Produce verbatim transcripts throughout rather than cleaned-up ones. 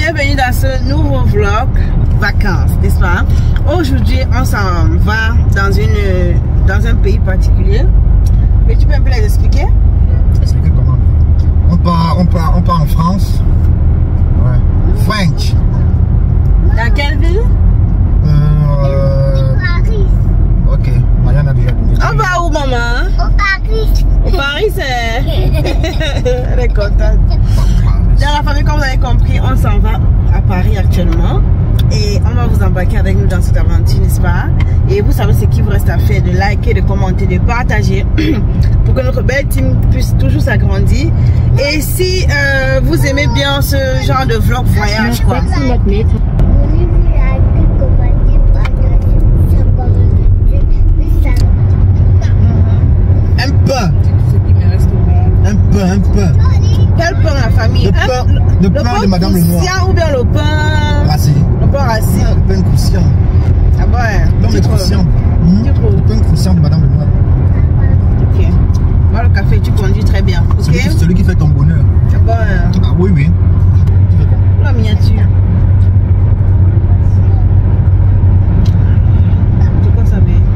bienvenue dans ce nouveau vlog vacances, n'est-ce pas? Aujourd'hui, on s'en va dans, une, dans un pays particulier. Mais tu peux un peu les expliquer? Expliquer comment? On part, on part, on part en France. Ouais. French. Dans quelle ville? Euh... Paris. Ok, Marianne a déjà donné. On va où, maman? Au Paris. Au Paris, c'est... Elle est contente. Dans la famille, comme vous avez compris, on s'en va à Paris actuellement. Et on va vous embarquer avec nous dans cette aventure, n'est-ce pas? Et vous savez ce qu'il vous reste à faire, de liker, de commenter, de partager pour que notre belle team puisse toujours s'agrandir. Et si euh, vous aimez bien ce genre de vlog voyage, quoi. Un peu. Un peu, un peu. Quel pain, la famille? Le pain, le, le pain, pain de Madame Lenoir. Ou bien le pain rassis. Le pain rassis. Le pain croustillant. Ah ouais. Le pain croustillant. Mmh. Le pain croustillant de Madame Lenoir. Ok. Moi, le café, tu conduis très bien. Ok. Celui, celui qui fait ton bonheur. Ah bon. Ah oui, oui. Tu fais quoi? La miniature. C'est quoi ça, bé?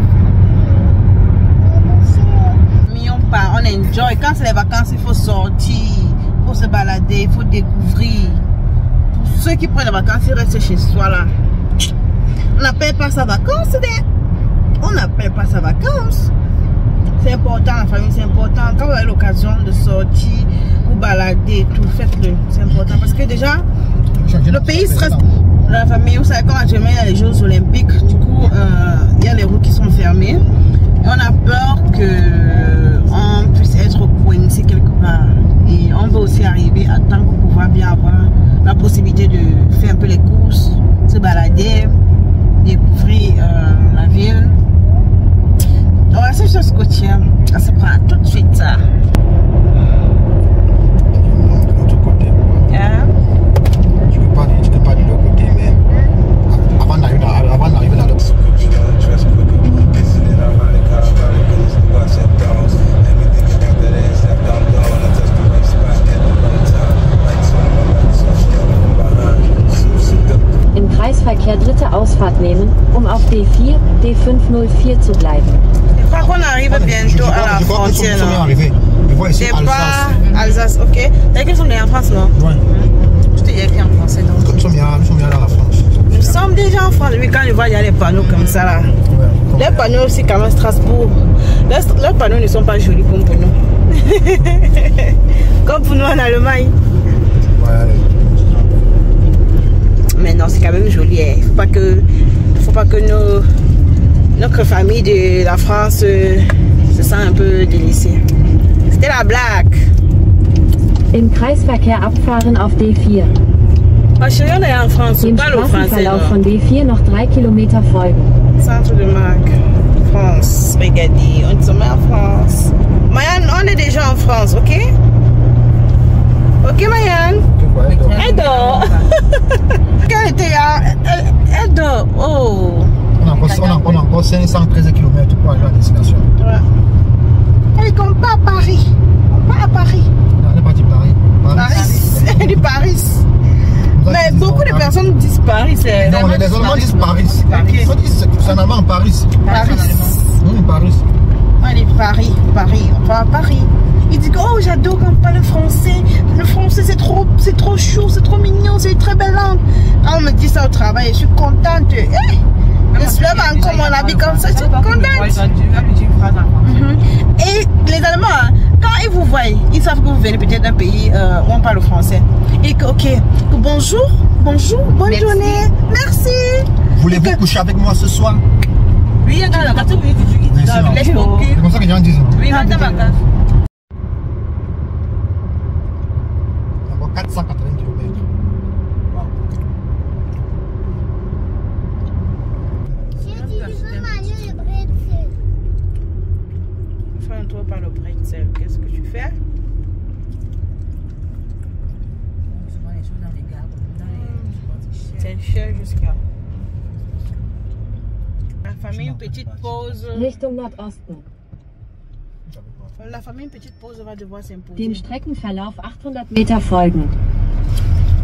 On part, on enjoy. Quand c'est les vacances, il faut sortir, il faut se balader, il faut découvrir. Pour ceux qui prennent les vacances, ils restent chez soi là. On n'appelle pas ça vacances, on n'appelle pas ça vacances. C'est important, la famille, c'est important. Quand vous avez l'occasion de sortir, vous balader, tout, faites-le. C'est important parce que déjà, le pays stresse. La famille, vous savez, quand actuellement il y a les Jeux Olympiques, du coup, euh, il y a les routes qui sont fermées. Et on a peur que on puisse être coincé quelque part. Et on veut aussi arriver à temps pour pouvoir bien avoir la possibilité de faire un peu les courses, se balader, découvrir euh, la ville. Donc la seule chose côtière, ça se prend tout de suite ça. De l'autre côté. Hein? Je ne peux pas dire, je peux pas de l'autre côté, mais avant d'arriver dans, avant d'arriver dans le... Im Kreisverkehr dritte Ausfahrt nehmen, um auf D vier, D fünf null vier zu bleiben. Je crois qu'on arrive bientôt à la frontière. C'est pas Alsace, ok? T'as qu'ils sont nés en France, non? Ouais. Je t'ai écrit en français, donc. Nous sommes bien dans la France. Nous sommes déjà en France. Oui, quand je vois, il y a les panneaux comme ça là. Ouais, les panneaux aussi, quand même, Strasbourg. Les, les panneaux ne sont pas jolis comme pour nous. Comme pour nous en Allemagne. Ouais. Mais non, c'est quand même joli. Il ne faut pas que, faut pas que nos, notre famille de la France euh, se sent un peu délaissée. C'était la blague. Im Kreisverkehr abfahren auf D vier. Ma chérie, on est en France. Dem Straßenverlauf von D vier noch drei Kilometer folgen. Centre de Marc, France, regardez, on est en France. Mayan, on est déjà en France, ok? Ok, Mayan? Elle dort. Elle était là, elle, elle dort. Oh. On a encore, on a, on a encore cinq cent treize kilomètres pour arriver à la destination. Ouais. Elle dit qu'on part à Paris. On part à Paris. On est parti Paris. Paris. Paris. Elle dit Paris. Mais beaucoup de personnes disent Paris. Non, les Allemands disent Paris. Okay. On dit c'est en allemand Paris. Paris. Mmh, Paris. On dit Paris, Paris. On va à Paris. Il dit que oh, j'adore quand on parle français. Le français c'est trop, c'est trop chaud, c'est trop mignon, c'est une très belle langue. Quand on me dit ça au travail, je suis contente. Eh, je suis là encore mon habit comme ça, je suis contente. Mm-hmm. Et les Allemands, quand ils vous voient, ils savent que vous venez peut-être d'un pays euh, où on parle français. Et que ok, que bonjour, bonjour, bonne Merci. journée, merci. Voulez-vous que... coucher avec moi ce soir? Oui, il y a la carte. C'est comme ça que les gens disent. Oui, madame. quatre cent quatre-vingts kilomètres. Wow. J'ai dit, je veux manger le bretzel. Fais un tour par le bretzel. Qu'est-ce que tu fais? C'est cher jusqu'à. La famille, une petite pause. Richtung Nordosten. La famille, une petite pause va devoir s'imposer. Dem Streckenverlauf achthundert Meter folgen.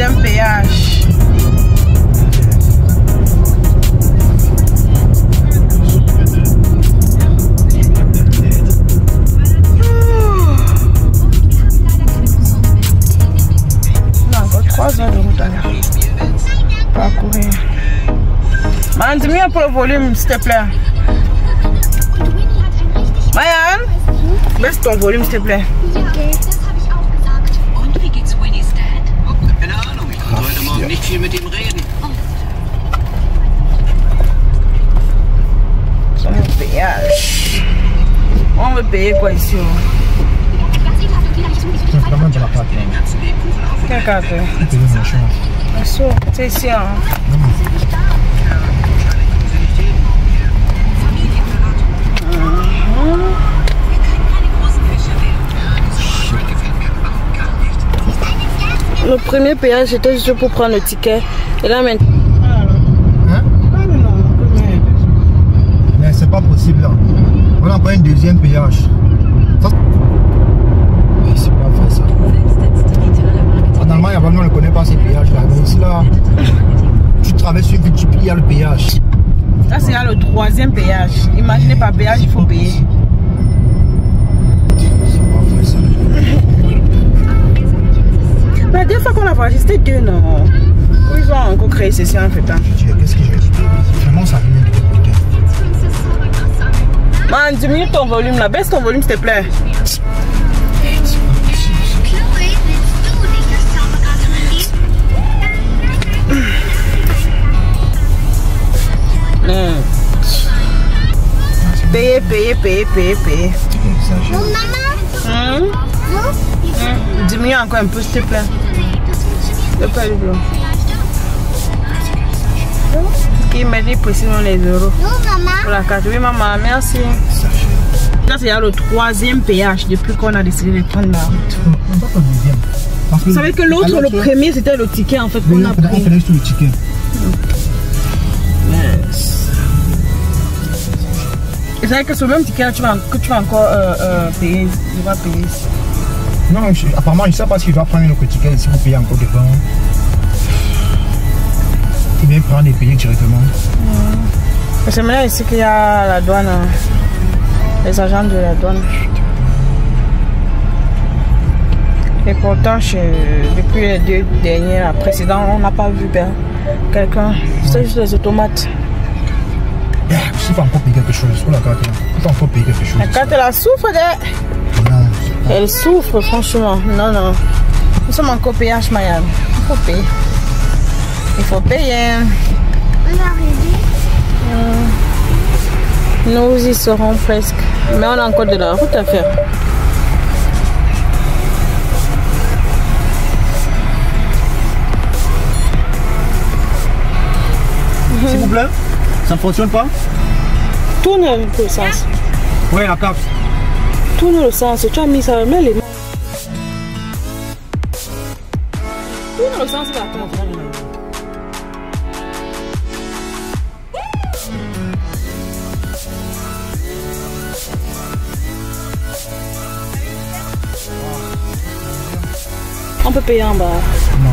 troisième péage. trois heures de route à parcourir. Man, dis-moi pour le volume, s'il te plaît. Mayan, baisse ton volume, s'il te plaît. Nicht viel mit ihm reden. Ça me péage. On veut payer quoi ici? C'est quand même de la pâte. Quelle carte? C'est ici, hein? Le premier péage c'était juste pour prendre le ticket. Et là maintenant. Hein? Mais c'est pas possible là. On a pas un deuxième péage. Ça... Mais c'est pas vrai ça. En Allemagne, avant, on ne connaît pas ces péages là. Mais ici là, tu traverses une ville, tu plies à le péage. Ça c'est le troisième péage. Imaginez par péage, il faut payer. C'est pas vrai ça. La dernière fois qu'on a voyagé, c'était deux, non? Ils ont encore créé ceci en fait. Qu'est-ce que je vais dire? Vraiment, ça vient de compliqué. Man, diminue ton volume là. Baisse ton volume, s'il te plaît. Mmh. Payer, payer, payer, payer, payer. Bon, maman. Mmh. Mmh. Diminue encore un peu, s'il te plaît. Le pas du blanc. Qui m'a dit précisément les euros. Non, maman. Pour la carte. Oui, maman, merci. Là, c'est le troisième péage depuis qu'on a décidé de prendre la route. Vous savez que l'autre, le premier, c'était le ticket en fait qu'on a pris. On fait sur le ticket. Yes. Et c'est vrai que sur le même ticket tu vas, que tu vas encore euh, euh, payer. Je vais payer ici. Non, je, apparemment, je ne sais pas si je dois prendre un autre ticket ici pour payer encore devant. Il vient prendre et payer directement. Mmh. C'est maintenant ici qu'il y a la douane, les agents de la douane. Et pourtant, je, depuis les deux derniers précédents, on n'a pas vu ben, quelqu'un. C'était juste les automates. Yeah, je ne peux pas encore payer quelque chose sur la carte. Là. Je ne peux pas encore payer quelque chose. La carte, elle souffre de... Non. Elle souffre, franchement. Non, non. Nous sommes encore payés à Chmayan. Il faut payer. Il faut payer. On est arrivé. Mmh. Nous y serons presque. Mais on a encore de la route à faire. S'il vous plaît, ça ne fonctionne pas? Tourne le sens. Oui, la carte. Tourne le sens. Tu as mis ça, mets les mains. Tourne le sens de la carte. On peut payer en bas. Non.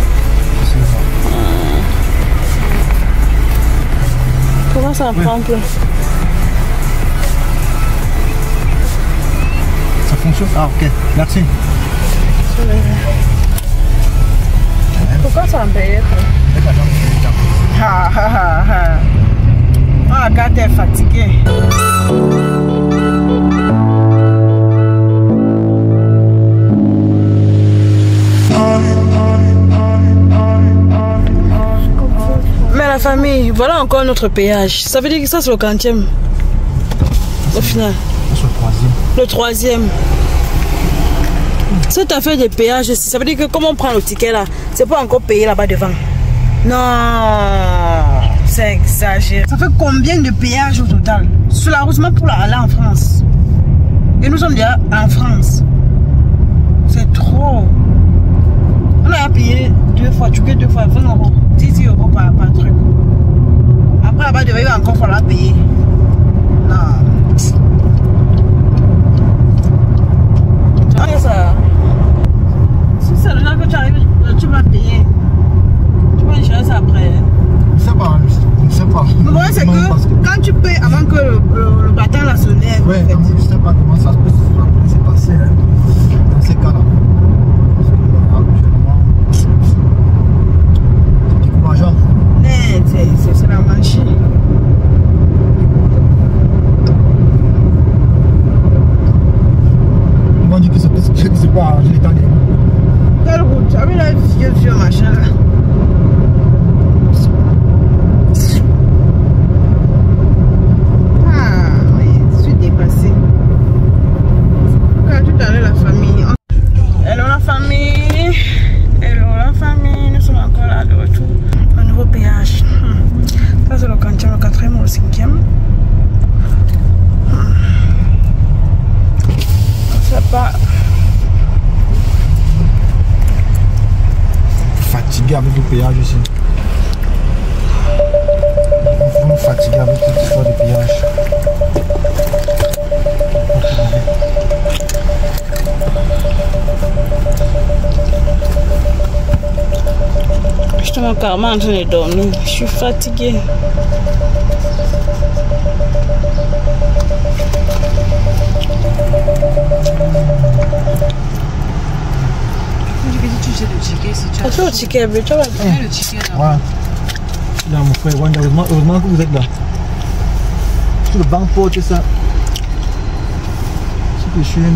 Comment ça prend un peu? Ça fonctionne? Ah, ok. Merci. Pourquoi ça me paye? Ah, ah, ah, ah. Ah, la carte est fatiguée. Mais la famille, voilà encore notre péage. Ça veut dire que ça c'est le quantième. Au final. C'est le troisième. Le troisième. Cette affaire de péage, ça veut dire que comme on prend le ticket là, c'est pas encore payer là-bas devant. Non, c'est exagéré. Ça fait combien de péages au total? Sur la route pour aller en France. Et nous sommes déjà en France. C'est trop. On a payé deux fois, tu peux deux fois, vingt euros, dix euros par, par truc. Après là-bas, il va encore falloir payer. Non. Tu vois ça? Si c'est le jour que tu arrives, tu vas payer. charger les temps des routes. Quelle route? Avec la vieux, vieux machin là. Ah, oui, je suis dépassée. Quand tout à l'heure, la famille. Hello la famille. Hello la famille. Nous sommes encore là de retour. Un nouveau péage. Ça, c'est le quatrième, le quatrième ou le cinquième. Ça pas. Fatigué avec le péage ici. Vraiment fatigué avec cette histoire de péage. Justement, carrément en train de dormir. Je suis fatiguée. Tu as le ticket, mais tu as le ticket. Voilà. Là, mon frère, Wanda, heureusement, heureusement que vous êtes là. Sur le banc porte ça. C'est que je suis.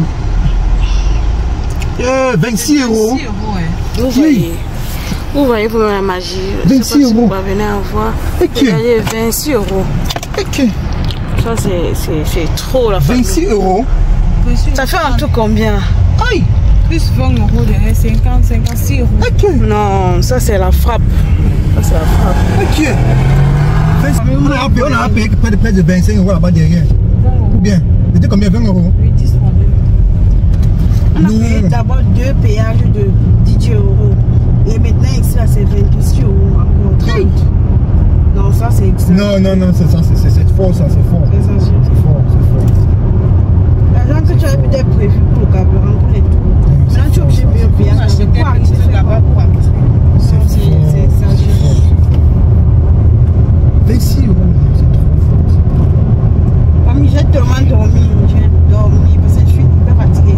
Eh, vingt-six euros. Vous voyez. Vous voyez pour la magie. Je sais pas si vous venez à voir. Regardez, vingt-six euros. Ok. Ça, c'est trop la famille. vingt-six euros. Ça fait en tout combien? Aïe! Plus vingt euros derrière, cinquante, cinquante-six euros. Ok. Non, ça c'est la frappe. Ça c'est la frappe. Ok. On a payé, on a payé près de, près de vingt-cinq euros là-bas derrière. Ou bien? C'était combien? vingt euros? Oui, dix, trente-deux. On a payé d'abord deux péages de dix euros. Et maintenant ici là c'est vingt-six euros encore. trente. Non, ça c'est exagéré. Non, non, non, c'est ça, c'est fort, ça, c'est fort. C'est exagéré. C'est fort, c'est fort. L'argent que tu avais peut-être prévu pour le carburant, pour les tout. Maintenant tu es obligé de payer le péage. C'est quoi acheter là-bas pour acheter? C'est exagéré. vingt-six euros, c'est trop fort. Mamie, j'ai tellement dormi. J'ai dormi parce que je suis hyper fatiguée.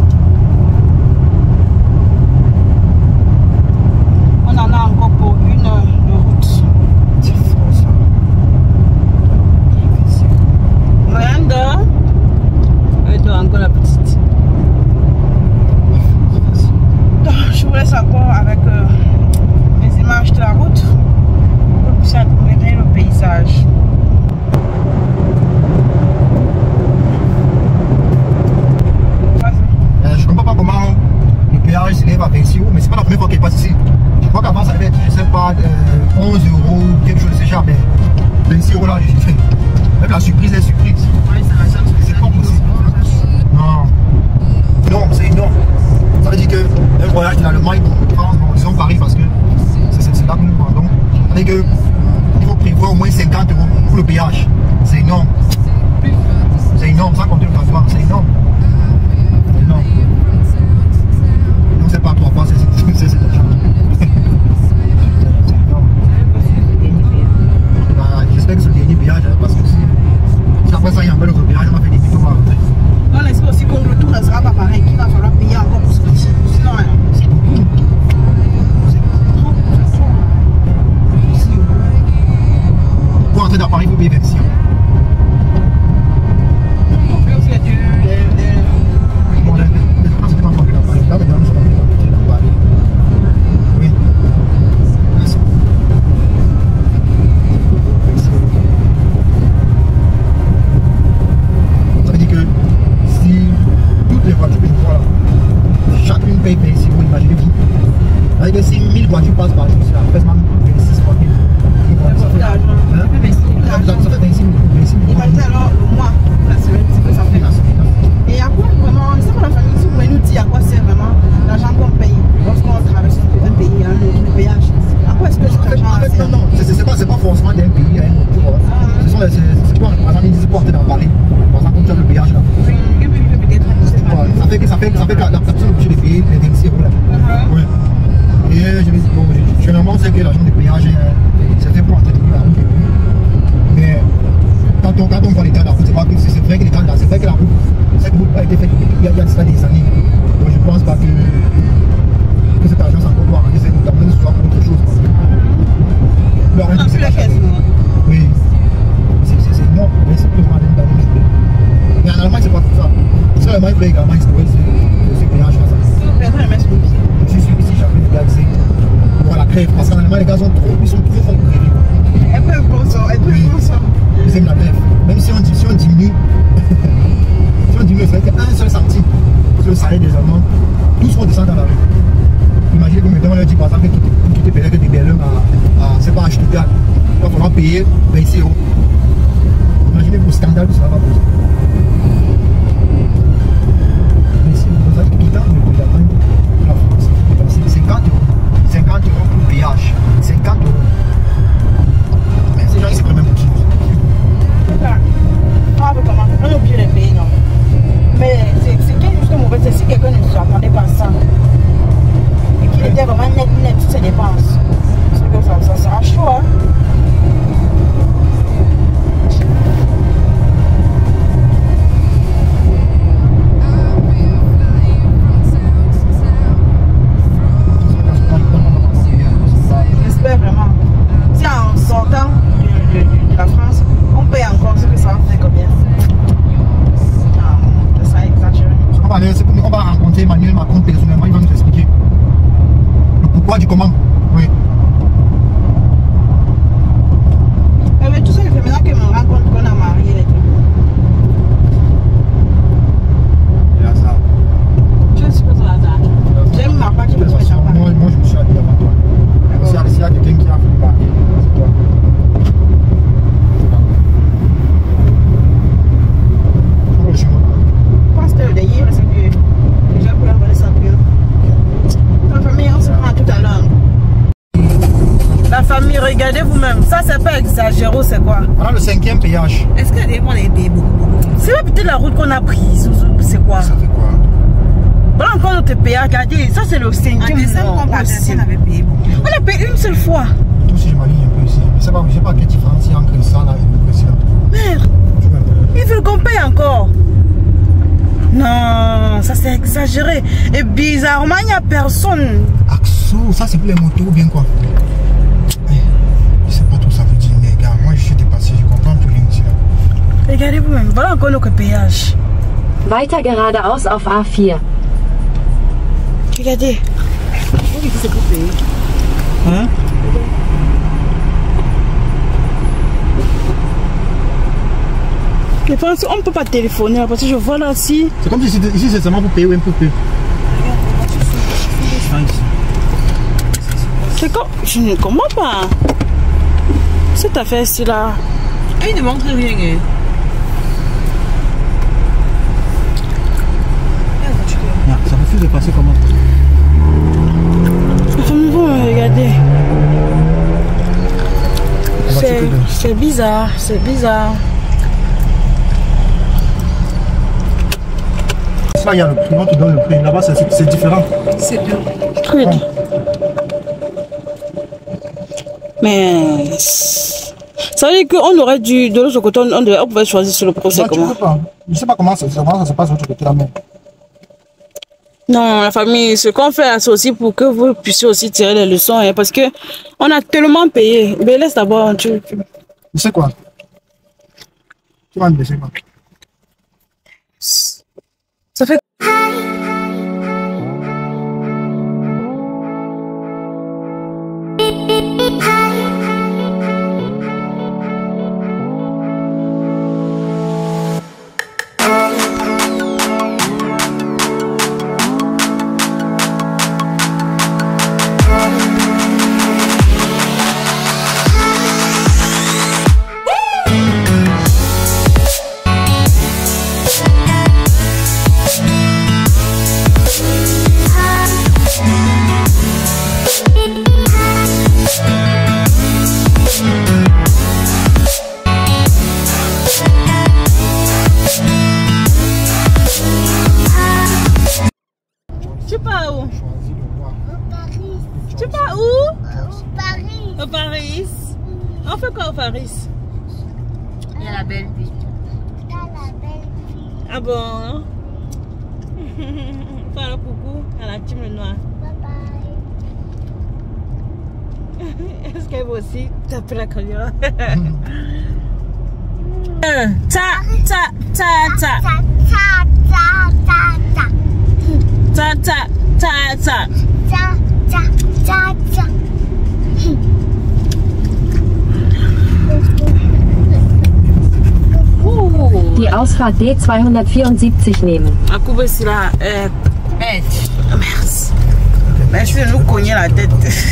On en a encore pour une heure de route. C'est fort, ça. Moyenne d'heure. Elle dort encore la petite. Donc, je vous laisse encore avec euh, les images de la route pour que vous admirez le paysage. Euh, je ne comprends pas comment le péage s'élève à vingt-six euros, mais c'est pas la première fois qu'il passe ici. Je crois qu'avant ça avait être, je sais pas, euh, onze euros, quelque chose de ce genre, mais vingt-six euros là, j'ai fait. Même la surprise est surprise. C'est pas possible. Non. Non, c'est énorme. Ça veut dire qu'un voyage finalement, France, bon, disons Paris, parce que c'est là que nous vendons. Ça veut dire qu'il faut prévoir au moins cinquante euros pour le péage. C'est énorme. C'est énorme, ça compte le transport, c'est énorme. C'est énorme. Donc c'est pas trois fois, c'est cet argent. J'espère que c'est le dernier péage, parce que si après ça il y a un peu d'autres péage, on va faire des vidéos. On espère aussi qu'on le tour ne sera pas pareil, qu'il va falloir payer encore pour ce petit. Sinon, c'est beaucoup. C'est trop, c'est trop. Pour entrer dans Paris, il faut payer vingt-six euros. Bon, là, maintenant, c'est pas encore dans Paris. Là, maintenant, nous sommes dans Paris. Oui. Merci. Ça veut dire que si toutes les voitures que je vois là, chacune paye vingt-six euros, imaginez-vous. Avec que si mille voitures passent par jour, c'est presque vingt-six fois mille. Ça fait vingt-six mille. Imaginez alors le mois, la semaine, c'est que ça fait. Et à quoi vraiment, c'est pour la famille, si vous pouvez nous dire à quoi sert vraiment l'argent qu'on paye lorsqu'on traverse un pays, un péage. À quoi est-ce que cet argent sert? Non, non, c'est pas, pas forcément d'un pays à un autre, tu vois. Ce sont les, c'est quoi, par exemple, ils disent porter dans Paris. Par exemple, comme tu as le péage là. Oui, peut-être. Ça fait que ça fait que ça fait que la personne est obligée de payer les vingt-six euros là. Oui. Et je me dis, bon, généralement, c'est que l'argent de péage, c'est fait pour entretenir la route. Mais quand on, quand on voit l'état de la route, c'est pas que c'est vrai que l'état de la, c'est vrai que la route, cette route a été faite il y a, il y a de ça des années. Donc je pense pas que, que cet argent, ça peut pouvoir rendre cette route, après, ce soit pour autre chose. Leur Non, plus la caisse, non? Oui. C'est énorme, mais c'est plus mal dans les. Mais en Allemagne, c'est pas tout ça. C'est l'Allemagne qui paye également explorer ce péage là. Personne ne met sur le pied. Je suis sûr ici, j'avais des gaz. Pour la crève. Parce qu'en Allemagne, les gars sont trop, ils sont trop forts pour crèver. Elle peut le bon sang, elle peut le bon sang. Ils aiment la crève. Même si on, si on diminue, si on diminue, il fait un seul centime sur le salaire des Allemands, tous vont descendre dans la rue. Imaginez que maintenant on leur dit par exemple que quitter Berlin, que de Berlin à, à c'est pas à Stuttgart, il va falloir payer vingt-six euros. Imaginez le scandale que ça va poser. Mais si vous avez quitté le Allemagne, la France, c'est cinquante euros. cinquante euros pour le péage. cinquante euros. Mais ces gens, ils se prennent même pour qui? Ah, mais comment? On oublie les pays, non? Mais c'est juste mauvais, c'est si quelqu'un ne s'attendait pas à ça. Et qu'il était vraiment net, net, ses dépenses. C'est que ça, ça sera chaud, hein? J'espère vraiment. Si en sortant de, de, de, de la France, on paye encore ce que ça va faire combien? Non, ça exagéré. On va, aller, on va rencontrer Emmanuel Macron personnellement, il va nous expliquer le pourquoi du comment. Oui. Mais tout ça, il fait maintenant qu'il me rend compte qu'on a marié les trucs. Il y a ça. Je suis pas sur la date. J'aime ma part, tu peux faire champagne. Moi, moi, je me suis habillé avant toi. S'il y a, s'il y a quelqu'un qui a fait parler, c'est toi. Pasteur de hier, c'est que déjà pour avoir les sapiens. La famille, on se prend tout à l'heure. La famille, regardez vous-même. Ça, c'est pas exagéré, c'est quoi? Voilà le cinquième péage. Est-ce qu'il y a des gens qui payé beaucoup? C'est pas peut-être la route qu'on a prise. C'est quoi? Ça fait quoi? Voilà encore notre péage. Regardez, ça c'est le cinquième. En décembre, on avait payé beaucoup. On a payé une seule fois. Tout si je m'aligne un peu ici. Je sais pas, je sais pas quelle différence il y a entre ça là et le président. Merde. Ils veulent qu'on paye encore. Non, ça c'est exagéré. Et bizarrement, il n'y a personne. Axo, ça c'est pour les motos ou bien quoi? Je sais pas tout ça veut dire, mais gars, moi je suis dépassé, je comprends plus rien ici là. Regardez vous-même, voilà encore notre péage. Weiter geradeaus auf A vier. Regardez. Oui, c'est pour payer. Hein? Je pense qu'on ne peut pas téléphoner parce que je vois là aussi. C'est comme si c'était- ici c'est seulement pour payer ou un peu peu. C'est comme. Je ne comprends pas. Cette affaire-ci là. Et il ne montre rien. Hein. Ça refuse de passer comment? Regardez. C'est bizarre, c'est bizarre. Là il y a le prix, on te donne le prix. Là-bas c'est différent. C'est bien. Truc. Mais ça veut dire qu'on aurait dû, de l'autre côté, on, devait, on pouvait choisir sur le procès. Non, comment? tu peux pas. Je sais pas comment ça, comment ça se passe de l'autre côté là même. Non, la famille, ce qu'on fait, c'est aussi pour que vous puissiez aussi tirer les leçons, hein, parce que on a tellement payé. Mais laisse d'abord, tu, tu... Tu sais quoi? Tu vas me laisser quoi? Ça fait... Tu pars où? Tu pars où? Au Paris. Au Paris. On fait quoi au Paris? Il y a la belle vie. Dans la belle vie. Ah bon? Faire un coucou à la team noire. Bye bye. Est-ce qu'elle va aussi taper la caméra? Ta ta ta ta Ta ta ta ta ta. ta ta ta ça. Ça, ça, ça, ça. Die Ausfahrt D zweihundertvierundsiebzig nehmen. À couper cela. Euh, merci. Merci de nous cogner la tête.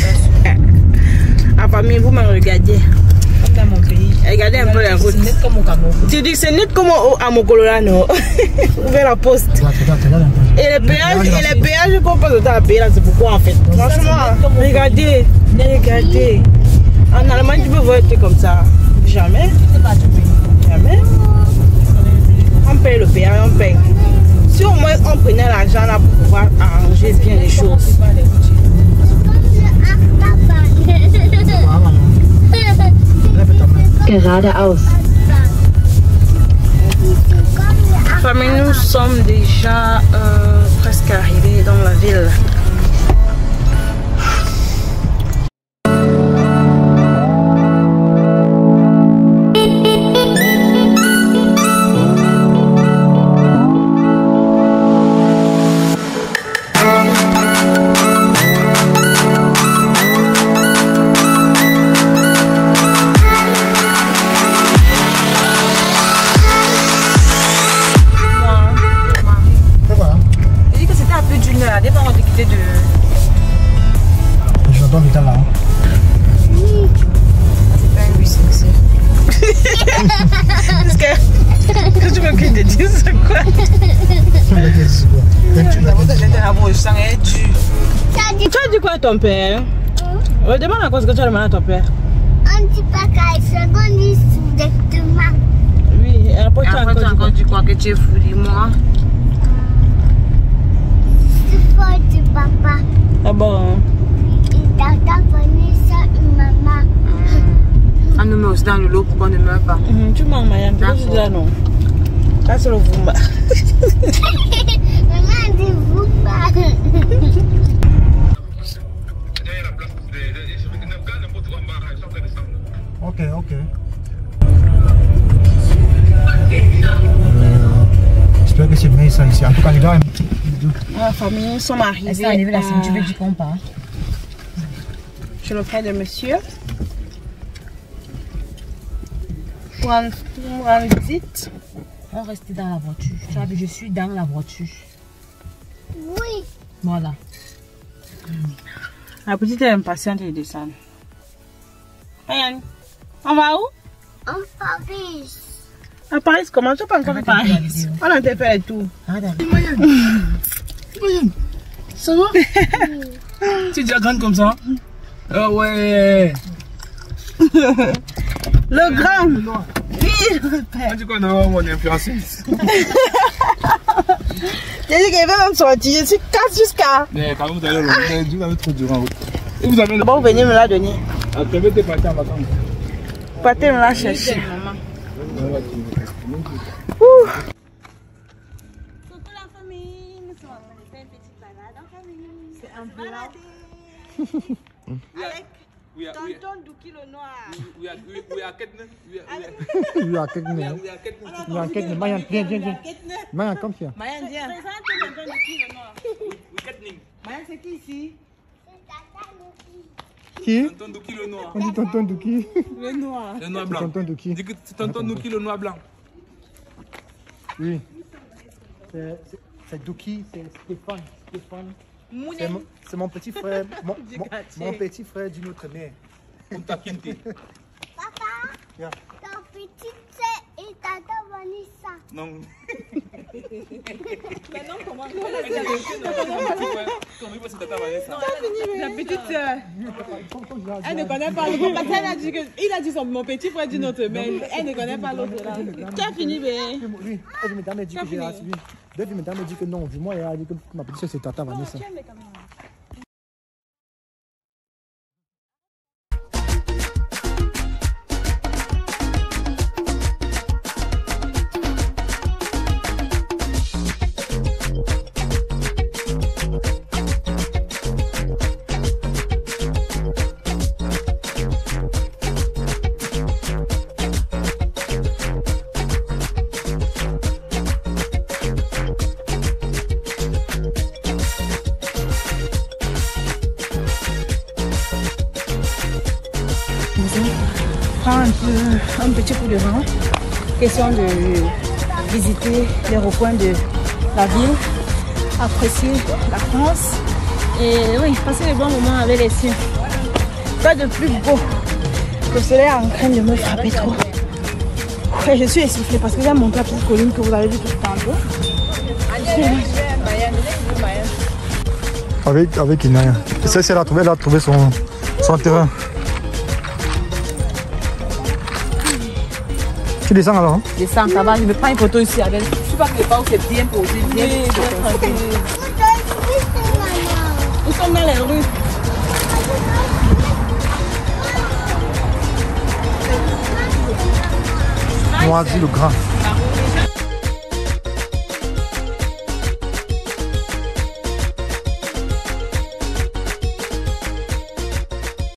Ah, famille, vous me regardez. Dans mon pays. Regardez un peu la route. C'est net comme au Cameroun. Tu dis que c'est net comme au- à Mokolola, non? Ouvrez la poste. Regarde, regarde, regarde un peu. Et les péages, et les péages qu'on passe de temps à payer là, c'est pourquoi en fait. Franchement, regardez, regardez. En Allemagne, tu peux voir un truc comme ça. Jamais. C'est pas tout pays. Jamais. On paye le péage, on paye. Si au moins on prenait l'argent là pour pouvoir arranger bien les choses. C'est pas les routiers. Ah, maman. Lève ta main. Geradeaus. Famille, nous sommes déjà euh, presque arrivés dans la ville. Et voilà. J'ai dit que c'était à plus d'une heure. Dès qu'on va te quitter de. J'entends du temps là. Hein. C'est pas un huit cinq. Parce que, que tu veux que je te dise c'est quoi? Tu me l'as dit, c'est quoi? Quand tu me l'as D'abord, dit, j'étais là-bas, je sens être dur. Tu as dit quoi à ton père? Ouais, demande à quoi ce que tu as demandé à ton père. On dit pas qu'à seconde directement. Oui, et après tu as Après, tu as encore encore dit dit quoi que tu es fou, dis-moi. C'est fort du papa. quoi? Ah bon? Il t'a venu ça une maman. On nous met aussi dans le lot pour qu'on ne meure pas. Mhm, tu mens, Mayane, pourquoi tu dis ça non? Ça c'est le Vumba. Maman dit vous pas. ok, ok. J'espère que c'est bien ça ici. En tout cas, les gars, La famille, nous sommes arrivés. Est-ce que arrivé la à- ceinture, tu dis qu'on part? chez le frère de monsieur. Pour rendre, pour rendre visite. On restait dans la voiture. Tu as vu, je suis dans la voiture. Oui. Voilà. La petite est impatiente de descendre. Mayane, on va où? En Paris. À Paris, comment tu peux encore faire Arrête de faire la Paris? vidéo. On a fait le tour. Arrête avec. Ça va? Tu es déjà grande comme ça? Ah ouais! Le grand! Oui, le père! On dit qu'on a mon influenceuse. J'ai dit qu'il veut même sortir, je suis casse jusqu'à. Mais quand même, vous allez le vous avez trop duré en route. Et vous avez le Bon, vous venez me la donner. Ah, tu avais été parti en vacances. Partez me la chercher. Coucou la famille, nous sommes en train de faire une petite balade en famille. C'est un balade. Avec We are, we are, tonton Douki le noir. we are, we, we are Ketne. We are, il y a quelques we are, minutes. we are Ketne. Il y a quelques minutes. Mayan, viens, viens, viens. Mayan, comme ça. Mayan, viens. Présente tonton Douki le noir. We Ketning. Mayan, c'est qui ici? Qui? Tonton Douki le noir. On dit tonton Douki. Le noir. Le noir blanc. Tonton Douki. Dis que c'est tonton Douki le noir blanc. Oui. C'est- c'est- C'est Douki, c'est Stéphane. Stéphane. C'est mon, c'est mon petit frère. Mon, mon, mon petit frère d'une autre mère. On t'a quinté. Papa, Yeah. ton petit sœur et tata venu ça. Non. Maintenant, comment? Comment c'est tata Vanessa? La petite sœur. Elle ne connaît pas l'autre. Parce qu'elle a dit que. Il a dit son, mon petit frère dit notre mère. Elle ne connaît pas l'autre là. Tu as fini, bé? Oui, elle me dit que j'ai fini. assis. Depuis, madame me dit que non. Vu moi, elle a dit que ma petite soeur c'est Tata Vanessa. euh, un petit coup de vent. Question de visiter les recoins de la ville, apprécier la France et oui, passer les bons moments avec les siens. Pas de plus beau. Le soleil est en train de me frapper trop. Ouais, je suis essoufflée parce que j'ai monté la petite colline que vous avez vu tout le temps. Avec, avec Inaya. Et ça, c'est elle a trouvé, elle a trouvé son, son terrain. Tu descends alors hein? Descends, ça va, je vais prendre une photo ici avec. Je sais pas quelque part où c'est bien posé, bien posé. Nous sommes dans les rues. Noisy le Grand.